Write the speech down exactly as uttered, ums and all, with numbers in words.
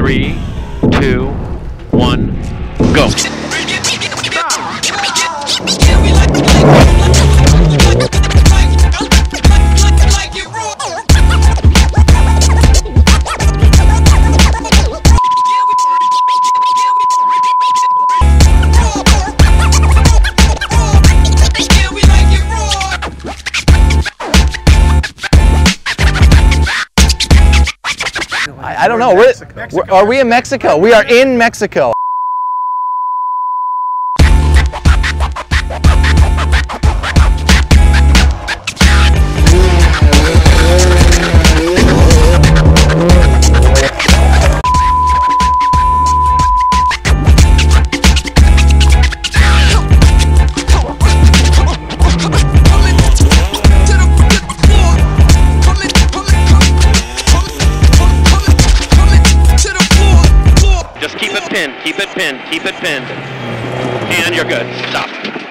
Three, two, one, go. I don't know. We're, we're, are we in Mexico? We are in Mexico. Just keep it pinned, keep it pinned, keep it pinned. And you're good. Stop.